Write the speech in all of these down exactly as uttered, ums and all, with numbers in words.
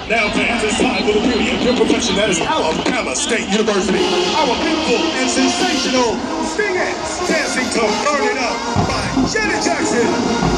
Now fans, it's time for the beauty of your profession. That is Alabama State University. Our beautiful and sensational Stingettes dancing to Burn It Up by Janet Jackson.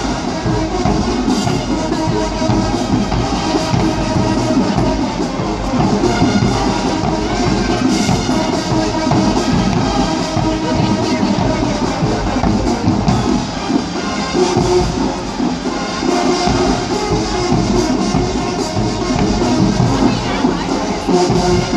Thank you.